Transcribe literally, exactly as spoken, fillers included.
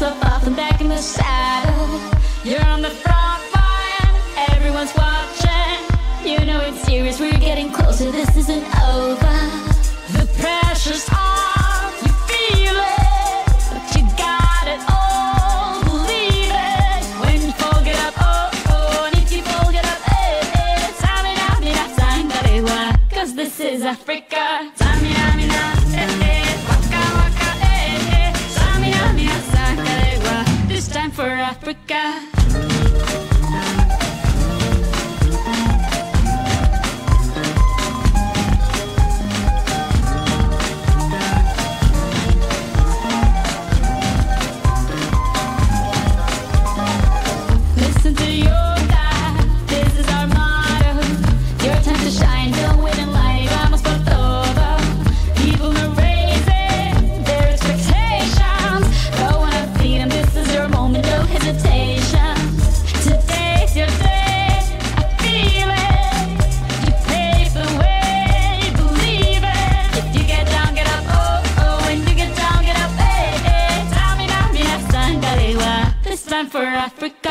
yourself off and back in the saddle. You're on the front line, everyone's watching. You know it's serious, we're getting closer, this isn't over. The pressure's on, you feel it, but you got it all, believe it. When you fold it up, oh oh, and if you fold it up, eh eh, Samina mina sangalewa, cause this is Africa. Samina mina, eh eh, waka waka, eh eh, Samina mina sangalewa, this time for Africa. Listen to your God, this is our motto. Your time to shine, don't wait in line, vamos por todo. People are raising their expectations. Go on and feed them, this is your moment, no hesitation. Today's your day, I feel it. You pave the way, believe it. If you get down, get up, oh oh. When you get down, get up, eh eh. Tamina mina sangalewa, this time for Africa.